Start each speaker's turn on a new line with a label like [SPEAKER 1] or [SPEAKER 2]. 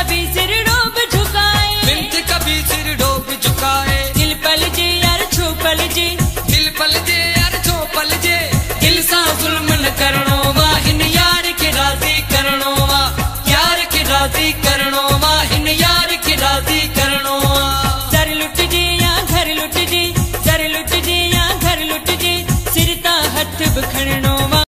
[SPEAKER 1] कभी सिर डोब झुकाए,
[SPEAKER 2] बिनती कभी सिर डोब झुकाए।
[SPEAKER 1] दिल पल जी यार छू पल जी